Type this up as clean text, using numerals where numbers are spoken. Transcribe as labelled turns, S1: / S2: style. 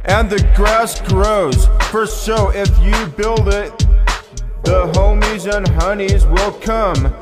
S1: and the grass grows. For so if you build it, the homies and honeys will come.